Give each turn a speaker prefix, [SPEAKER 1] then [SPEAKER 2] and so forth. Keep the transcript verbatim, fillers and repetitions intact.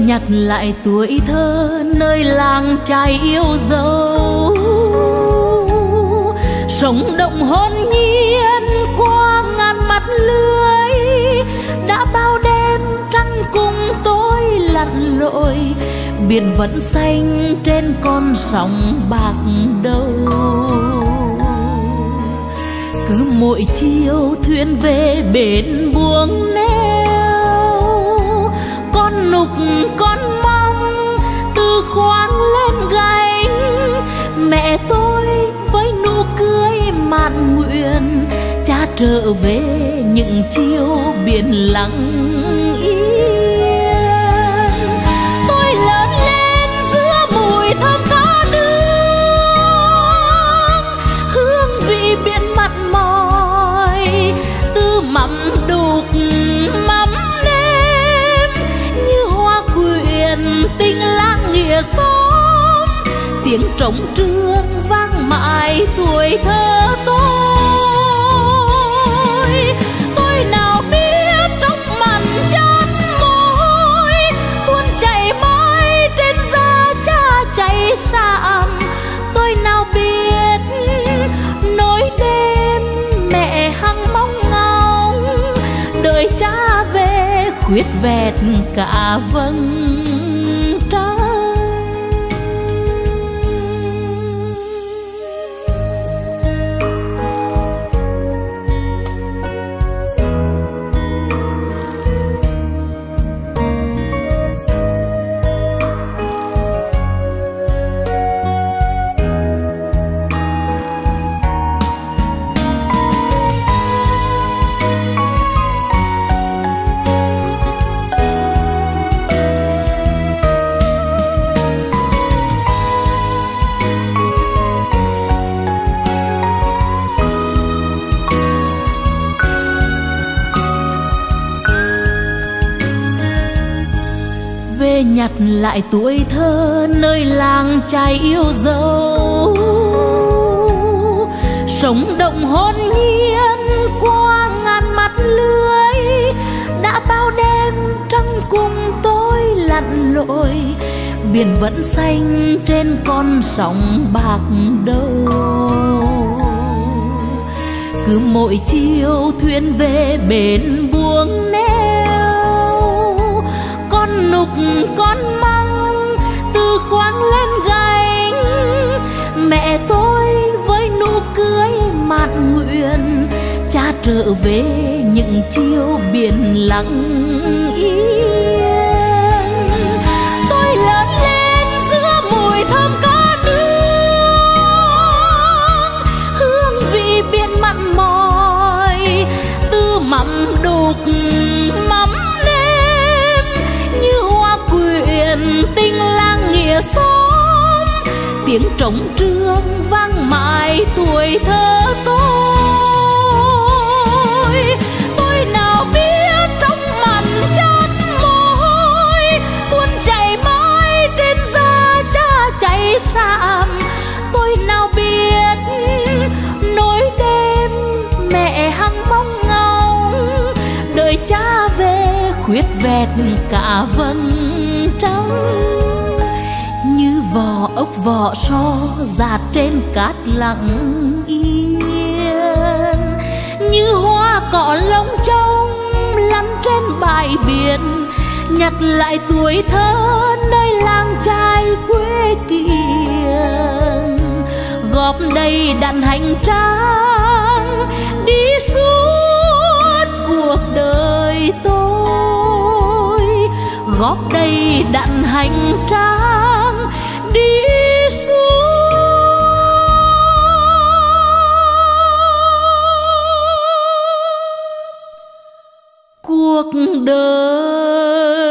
[SPEAKER 1] nhặt lại tuổi thơ nơi làng trai yêu dấu, sống động hồn nhiên qua ngàn mặt lưới. Đã bao đêm trăng cùng tôi lặn lội, biển vẫn xanh trên con sóng bạc đầu. Cứ mỗi chiều thuyền về bến buông neo, con nục con mong từ khoang lên gánh. Mẹ tôi với nụ cười mạn nguyện, cha trở về những chiều biển lặng yên. Tôi lớn lên giữa mùi thơm cá nướng, hương vị biển mặn mòi từ mắm đục mắm nêm, như hoa quyện tình làng nghĩa xóm. Tiếng trống trương vang mãi tuổi thơ tôi. Tôi nào biết trong màn chát môi tuôn chảy mãi trên da cha cháy sạm. Tôi nào biết nỗi đêm mẹ hằng mong ngóng, đợi cha về khuyết vẹt cả vầng trăng. Nhặt lại tuổi thơ nơi làng trai yêu dấu, sống động hồn nhiên qua ngàn mặt lưới. Đã bao đêm trăng cùng tôi lặn lội, biển vẫn xanh trên con sóng bạc đầu. Cứ mỗi chiều thuyền về bến buông neo, con nục con mong từ khoang lên gánh. Mẹ tôi với nụ cười mạn nguyện, cha trở về những chiều biển lặng yên. Tôi lớn lên giữa mùi thơm cá nướng, hương vị biển mặn mòi từ mắm đục mắm nêm, như hoa quyện tình làng nghĩa xóm. Tiếng trống trương vang mãi tuổi thơ tôi. Tôi nào biết trong màn chát môi tuôn chảy mãi trên da cha cháy sạm. Tôi nào biết nỗi đêm mẹ hằng mong ngóng, đợi cha về khuyết vẹt cả vầng trăng. Như vỏ ốc vỏ sò dạt trên cát lặng yên, như hoa cỏ lông trông lăn trên bãi biển. Nhặt lại tuổi thơ nơi làng trai quê kiềng, góp đầy đặn hành trang đi suốt cuộc đời tôi. Góp đầy đặn hành trang đi suốt cuộc đời.